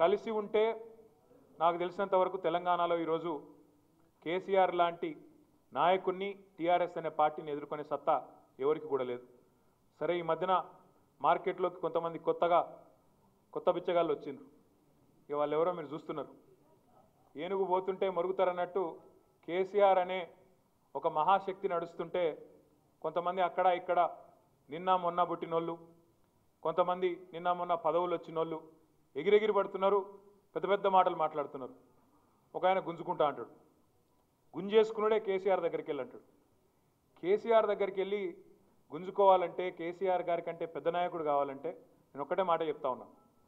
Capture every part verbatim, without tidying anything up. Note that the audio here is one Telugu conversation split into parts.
కలిసి ఉంటే నాకు తెలిసినంత వరకు తెలంగాణలో ఈరోజు కేసీఆర్ లాంటి నాయకుడిని టీఆర్ఎస్ అనే పార్టీని ఎదుర్కొనే సత్తా ఎవరికి కూడా లేదు. సరే, ఈ మధ్యన మార్కెట్లోకి కొంతమంది కొత్తగా కొత్త బిచ్చగాళ్ళు వచ్చిండ్రు. ఇక వాళ్ళు ఎవరో మీరు చూస్తున్నారు. ఏనుగు పోతుంటే మరుగుతారన్నట్టు కేసీఆర్ అనే ఒక మహాశక్తి నడుస్తుంటే కొంతమంది అక్కడ ఇక్కడ నిన్న మొన్న పుట్టినోళ్ళు, కొంతమంది నిన్న మొన్న పదవులు వచ్చినోళ్ళు ఎగిరెగిరి పడుతున్నారు, పెద్ద పెద్ద మాటలు మాట్లాడుతున్నారు. ఒక ఆయన గుంజుకుంటా అంటాడు, గుంజేసుకున్నాడే కేసీఆర్ దగ్గరికి వెళ్ళి అంటాడు. కేసీఆర్ దగ్గరికి వెళ్ళి గుంజుకోవాలంటే, కేసీఆర్ గారి కంటే పెద్ద నాయకుడు కావాలంటే నేను ఒక్కటే మాట చెప్తా ఉన్నా,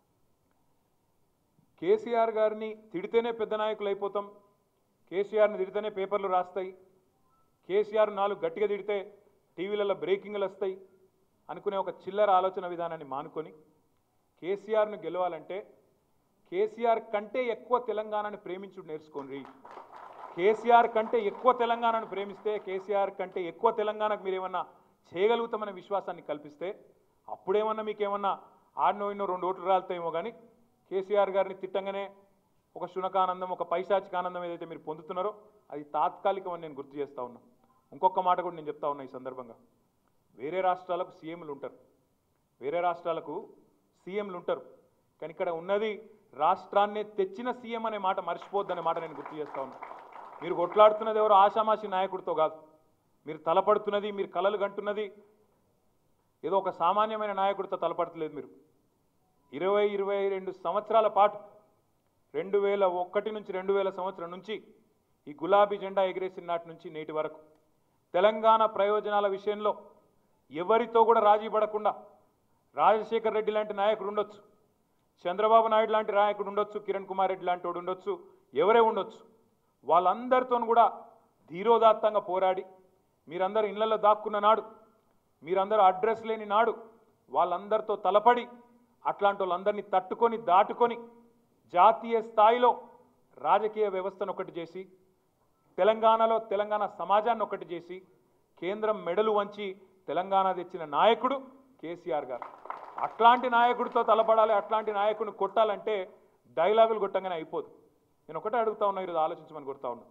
కేసీఆర్ గారిని తిడితేనే పెద్ద నాయకులు అయిపోతాం, కేసీఆర్ని తిడితేనే పేపర్లు రాస్తాయి, కేసీఆర్ నాలుగు గట్టిగా తిడితే టీవీలలో బ్రేకింగ్లు వస్తాయి అనుకునే ఒక చిల్లర ఆలోచన విధానాన్ని మానుకొని కేసీఆర్ను గెలవాలంటే కేసీఆర్ కంటే ఎక్కువ తెలంగాణని ప్రేమించుడు నేర్చుకోండి. కేసీఆర్ కంటే ఎక్కువ తెలంగాణను ప్రేమిస్తే, కేసీఆర్ కంటే ఎక్కువ తెలంగాణకు మీరు ఏమన్నా చేయగలుగుతామనే విశ్వాసాన్ని కల్పిస్తే అప్పుడేమన్నా మీకేమన్నా ఆడినో ఇన్నో రెండు ఓట్లు రాలుతాయేమో. కానీ కేసీఆర్ గారిని తిట్టంగానే ఒక శునకానందం, ఒక పైశాచిక ఆనందం ఏదైతే మీరు పొందుతున్నారో అది తాత్కాలికం అని నేను గుర్తు చేస్తూ ఉన్నా. ఇంకొక మాట కూడా నేను చెప్తా ఉన్నా ఈ సందర్భంగా, వేరే రాష్ట్రాలకు సీఎంలు ఉంటారు, వేరే రాష్ట్రాలకు సీఎంలు ఉంటారు, కానీ ఇక్కడ ఉన్నది రాష్ట్రాన్నే తెచ్చిన సీఎం అనే మాట మర్చిపోద్దనే మాట నేను గుర్తు చేస్తూ ఉన్నా. మీరు కొట్లాడుతున్నది ఎవరో ఆషామాషి నాయకుడితో కాదు, మీరు తలపడుతున్నది, మీరు కలలు గంటున్నది ఏదో ఒక సామాన్యమైన నాయకుడితో తలపడతలేదు. మీరు ఇరవై ఇరవై రెండు సంవత్సరాల పాటు రెండు వేల ఒకటి నుంచి రెండు వేల సంవత్సరం నుంచి ఈ గులాబీ జెండా ఎగిరేసిన నాటి నుంచి నేటి వరకు తెలంగాణ ప్రయోజనాల విషయంలో ఎవరితో కూడా రాజీ పడకుండా రాజశేఖర్ రెడ్డి లాంటి నాయకుడు ఉండొచ్చు, చంద్రబాబు నాయుడు లాంటి నాయకుడు ఉండొచ్చు, కిరణ్ కుమార్ రెడ్డి లాంటి వాడు ఉండొచ్చు, ఎవరే ఉండొచ్చు, వాళ్ళందరితో కూడా ధీరోదాత్తంగా పోరాడి మీరందరూ ఇళ్లలో దాక్కున్న నాడు, మీరందరూ అడ్రస్ లేని నాడు వాళ్ళందరితో తలపడి అట్లాంటి వాళ్ళందరినీ తట్టుకొని దాటుకొని జాతీయ స్థాయిలో రాజకీయ వ్యవస్థను ఒకటి చేసి తెలంగాణలో తెలంగాణ సమాజాన్ని ఒకటి చేసి కేంద్రం మెడలు వంచి తెలంగాణ తెచ్చిన నాయకుడు కేసీఆర్ గారు. అట్లాంటి నాయకుడితో తలపడాలి, అట్లాంటి నాయకుడిని కొట్టాలంటే డైలాగులు కొట్టంగానే అయిపోదు. నేను ఒకటే అడుగుతా ఉన్నా, ఈరోజు ఆలోచించమని కొడతా ఉన్నా.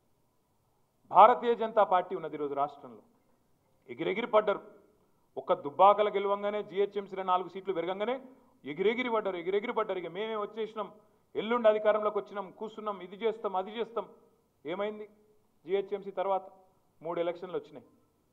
భారతీయ జనతా పార్టీ ఉన్నది ఈరోజు రాష్ట్రంలో, ఎగిరెగిరి పడ్డరు. ఒక్క దుబ్బాకల గెలవంగానే జిహెచ్ఎంసీలో నాలుగు సీట్లు పెరగంగానే ఎగిరెగిరి పడ్డారు, ఎగిరెగిరి పడ్డారు. ఇక మేమే వచ్చేసినాం, ఎల్లుండి అధికారంలోకి వచ్చినాం, కూర్చున్నాం, ఇది చేస్తాం అది చేస్తాం. ఏమైంది? జిహెచ్ఎంసీ తర్వాత మూడు ఎలక్షన్లు వచ్చినాయి.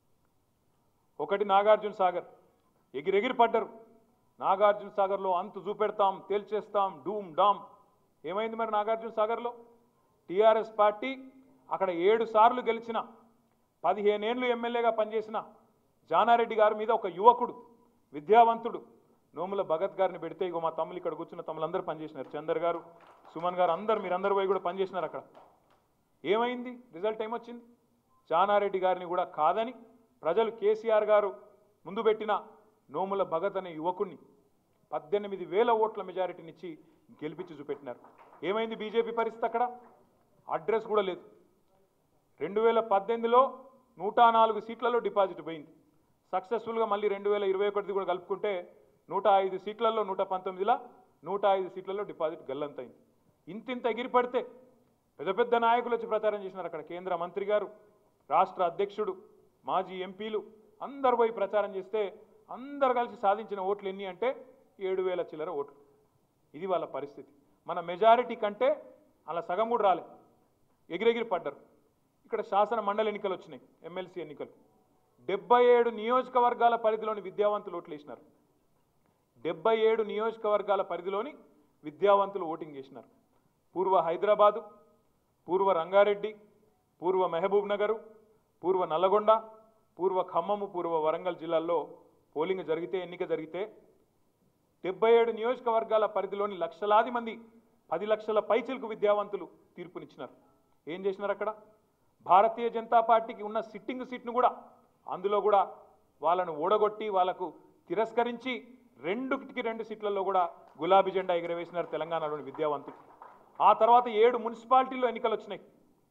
ఒకటి నాగార్జున సాగర్, ఎగిరెగిరి పడ్డరు. నాగార్జున సాగర్లో అంతు చూపెడతాం, తేల్చేస్తాం, డూమ్ డామ్. ఏమైంది మరి నాగార్జున సాగర్లో? టీఆర్ఎస్ పార్టీ అక్కడ ఏడు సార్లు గెలిచిన, పదిహేనేళ్ళు ఎమ్మెల్యేగా పనిచేసిన జానారెడ్డి గారి మీద ఒక యువకుడు, విద్యావంతుడు నోముల భగత్ గారిని పెడితే, ఇగో మా తమ్ములు ఇక్కడ కూర్చున్న తమ్ములందరూ పనిచేసినారు, చందర్ గారు, సుమన్ గారు, అందరు మీరందరూ పోయి కూడా పనిచేసినారు అక్కడ. ఏమైంది? రిజల్ట్ ఏమొచ్చింది? జానారెడ్డి గారిని కూడా కాదని ప్రజలు కేసీఆర్ గారు ముందు పెట్టిన నోముల భగత్ అనే యువకుడిని పద్దెనిమిది వేల ఓట్ల మెజారిటీనిచ్చి గెలిపించి చూపెట్టినారు. ఏమైంది బీజేపీ పరిస్థితి? అక్కడ అడ్రస్ కూడా లేదు. రెండు వేల పద్దెనిమిదిలో నూట నాలుగు సీట్లలో డిపాజిట్ పోయింది. సక్సెస్ఫుల్గా మళ్ళీ రెండు వేల ఇరవై ఒకటిది కూడా కలుపుకుంటే నూట ఐదు సీట్లలో నూట పంతొమ్మిదిలా నూట ఐదు సీట్లలో డిపాజిట్ గల్లంతైంది. ఇంతింత ఎగిరిపడితే పెద్ద పెద్ద నాయకులు వచ్చి ప్రచారం చేసినారు. అక్కడ కేంద్ర మంత్రి గారు, రాష్ట్ర అధ్యక్షుడు, మాజీ ఎంపీలు అందరు పోయి ప్రచారం చేస్తే అందరు కలిసి సాధించిన ఓట్లు ఎన్ని అంటే ఏడు వేల చిల్లర ఓట్లు. ఇది వాళ్ళ పరిస్థితి. మన మెజారిటీ కంటే అలా సగం కూడా రాలే, ఎగిరెగిరి పడ్డారు. ఇక్కడ శాసన మండలి ఎన్నికలు వచ్చినాయి, ఎమ్మెల్సీ ఎన్నికలు. డెబ్బై ఏడు నియోజకవర్గాల పరిధిలోని విద్యావంతులు ఓట్లు వేసినారు. డెబ్బై ఏడు నియోజకవర్గాల పరిధిలోని విద్యావంతులు ఓటింగ్ చేసినారు. పూర్వ హైదరాబాదు, పూర్వ రంగారెడ్డి, పూర్వ మహబూబ్ నగరు, పూర్వ నల్లగొండ, పూర్వ ఖమ్మము, పూర్వ వరంగల్ జిల్లాల్లో పోలింగ్ జరిగితే, ఎన్నిక జరిగితే డెబ్బై ఏడు నియోజకవర్గాల పరిధిలోని లక్షలాది మంది, పది లక్షల పైచిలకు విద్యావంతులు తీర్పునిచ్చినారు. ఏం చేసినారు అక్కడ? భారతీయ జనతా పార్టీకి ఉన్న సిట్టింగ్ సీట్ను కూడా అందులో కూడా వాళ్ళను ఓడగొట్టి వాళ్ళకు తిరస్కరించి రెండుకి రెండు సీట్లలో కూడా గులాబీ జెండా ఎగరవేసినారు తెలంగాణలోని విద్యావంతులు. ఆ తర్వాత ఏడు మున్సిపాలిటీల్లో ఎన్నికలు వచ్చినాయి.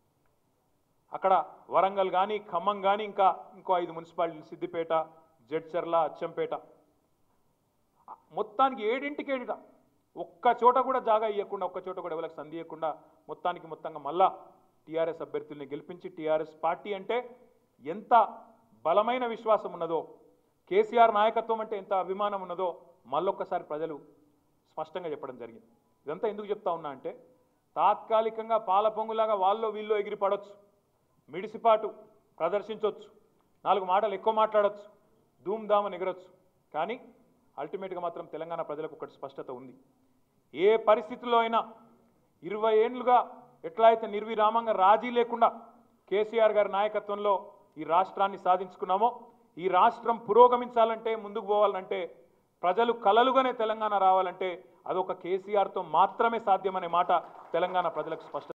అక్కడ వరంగల్ కానీ, ఖమ్మం కానీ, ఇంకా ఇంకో ఐదు మున్సిపాలిటీలు, సిద్దిపేట, జడ్చర్ల, అచ్చంపేట, మొత్తానికి ఏడింటికి ఏడిట ఒక్క చోట కూడా జాగా ఇవ్వకుండా ఒక్క చోట కూడా ఎవరికి సంధి ఇవ్వకుండా మొత్తానికి మొత్తంగా మళ్ళా టీఆర్ఎస్ అభ్యర్థుల్ని గెలిపించి టీఆర్ఎస్ పార్టీ అంటే ఎంత బలమైన విశ్వాసం ఉన్నదో, కేసీఆర్ నాయకత్వం అంటే ఎంత అభిమానం ఉన్నదో మళ్ళొక్కసారి ప్రజలు స్పష్టంగా చెప్పడం జరిగింది. ఇదంతా ఎందుకు చెప్తా ఉన్నా అంటే తాత్కాలికంగా పాల పొంగులాగా వాళ్ళు వీళ్ళు ఎగిరి పడవచ్చు, మిడిసిపాటు ప్రదర్శించవచ్చు, నాలుగు మాటలు ఎక్కువ మాట్లాడవచ్చు, ధూమ్ధామని ఎగరొచ్చు. కానీ అల్టిమేట్గా మాత్రం తెలంగాణ ప్రజలకు ఒకటి స్పష్టత ఉంది. ఏ పరిస్థితుల్లో అయినా ఇరవై ఏళ్ళుగా ఎట్లా అయితే నిర్విరామంగా రాజీ లేకుండా కేసీఆర్ గారి నాయకత్వంలో ఈ రాష్ట్రాన్ని సాధించుకున్నామో, ఈ రాష్ట్రం పురోగమించాలంటే, ముందుకు పోవాలంటే, ప్రజలు కలలుగానే తెలంగాణ రావాలంటే అదొక కేసీఆర్తో మాత్రమే సాధ్యమనే మాట తెలంగాణ ప్రజలకు స్పష్టత.